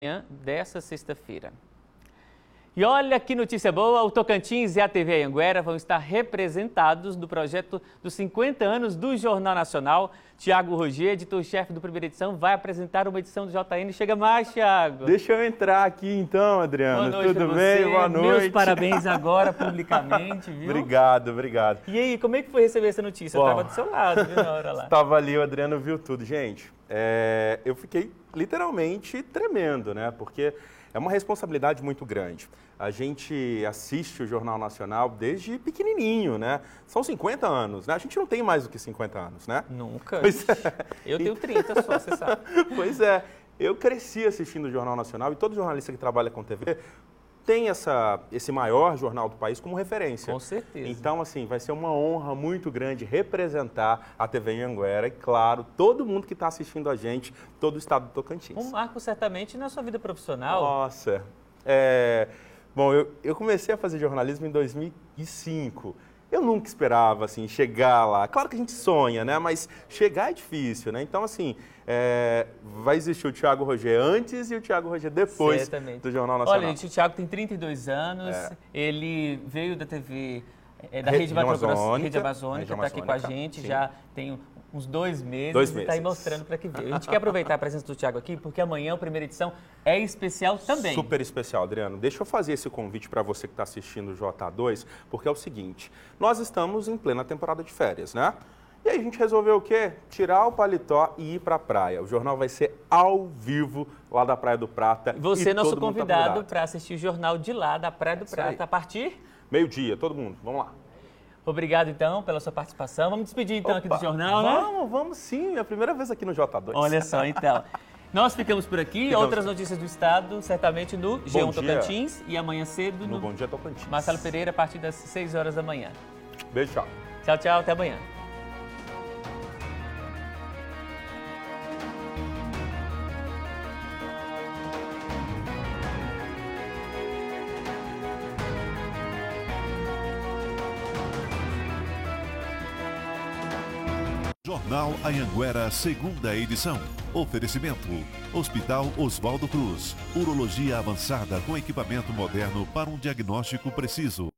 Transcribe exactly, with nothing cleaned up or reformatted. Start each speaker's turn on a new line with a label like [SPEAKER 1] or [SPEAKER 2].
[SPEAKER 1] manhã dessa sexta-feira. E olha que notícia boa, o Tocantins e a T V Anhanguera vão estar representados no projeto dos cinquenta anos do Jornal Nacional. Tiago Roger, editor-chefe do Primeira Edição, vai apresentar uma edição do J N. Chega mais, Tiago.
[SPEAKER 2] Deixa eu entrar aqui então, Adriano.
[SPEAKER 1] Boa noite.
[SPEAKER 2] Tudo bem? Boa noite.
[SPEAKER 1] Meus parabéns agora, publicamente, viu?
[SPEAKER 2] Obrigado, obrigado.
[SPEAKER 1] E aí, como é que foi receber essa notícia? Bom, eu estava do seu lado, viu, na hora lá.
[SPEAKER 2] Estava ali, o Adriano viu tudo. Gente, é, eu fiquei literalmente tremendo, né? Porque é uma responsabilidade muito grande. A gente assiste o Jornal Nacional desde pequenininho, né? São cinquenta anos, né? A gente não tem mais do que cinquenta anos, né?
[SPEAKER 1] Nunca.
[SPEAKER 2] Pois é.
[SPEAKER 1] Eu tenho trinta só, você sabe.
[SPEAKER 2] Pois é. Eu cresci assistindo o Jornal Nacional e todo jornalista que trabalha com T V tem essa, esse maior jornal do país como referência.
[SPEAKER 1] Com certeza.
[SPEAKER 2] Então, assim, vai ser uma honra muito grande representar a T V Anhanguera e, claro, todo mundo que está assistindo a gente, todo o estado do Tocantins.
[SPEAKER 1] Um marco, certamente, na sua vida profissional.
[SPEAKER 2] Nossa. É... Bom, eu, eu comecei a fazer jornalismo em dois mil e cinco. Eu nunca esperava, assim, chegar lá. Claro que a gente sonha, né? Mas chegar é difícil, né? Então, assim, é... vai existir o Tiago Roger antes e o Tiago Roger depois
[SPEAKER 1] Certamente.
[SPEAKER 2] do Jornal Nacional.
[SPEAKER 1] Olha, gente, o Tiago tem trinta e dois anos, é. Ele veio da T V, é, da Rede,
[SPEAKER 2] Rede
[SPEAKER 1] Amazônica,
[SPEAKER 2] Rede
[SPEAKER 1] Amazônica, está aqui com a gente,
[SPEAKER 2] sim.
[SPEAKER 1] já tem uns dois meses,
[SPEAKER 2] dois
[SPEAKER 1] e
[SPEAKER 2] meses.
[SPEAKER 1] está aí mostrando para que veio. A gente quer aproveitar a presença do Tiago aqui, porque amanhã a primeira edição é especial também.
[SPEAKER 2] Super especial, Adriano. Deixa eu fazer esse convite para você que está assistindo o J dois, porque é o seguinte, nós estamos em plena temporada de férias, né? E aí a gente resolveu o quê? Tirar o paletó e ir para a praia. O jornal vai ser ao vivo lá da Praia do Prata.
[SPEAKER 1] Você é nosso convidado
[SPEAKER 2] tá
[SPEAKER 1] para assistir o jornal de lá da Praia do é Prata, a partir...
[SPEAKER 2] meio-dia, todo mundo. Vamos lá.
[SPEAKER 1] Obrigado, então, pela sua participação. Vamos despedir, então, Opa, aqui do jornal,
[SPEAKER 2] vamos,
[SPEAKER 1] né?
[SPEAKER 2] Vamos, vamos sim. É a primeira vez aqui no J dois.
[SPEAKER 1] Olha só, então. Nós ficamos por aqui. Ficamos. Outras notícias do Estado, certamente no G um Tocantins. E amanhã cedo no,
[SPEAKER 2] no Bom Dia Tocantins.
[SPEAKER 1] Marcelo Pereira, a partir das seis horas da manhã.
[SPEAKER 2] Beijo, tchau.
[SPEAKER 1] Tchau, tchau. Até amanhã.
[SPEAKER 3] Jornal Anhanguera, segunda edição. Oferecimento: Hospital Oswaldo Cruz. Urologia avançada com equipamento moderno para um diagnóstico preciso.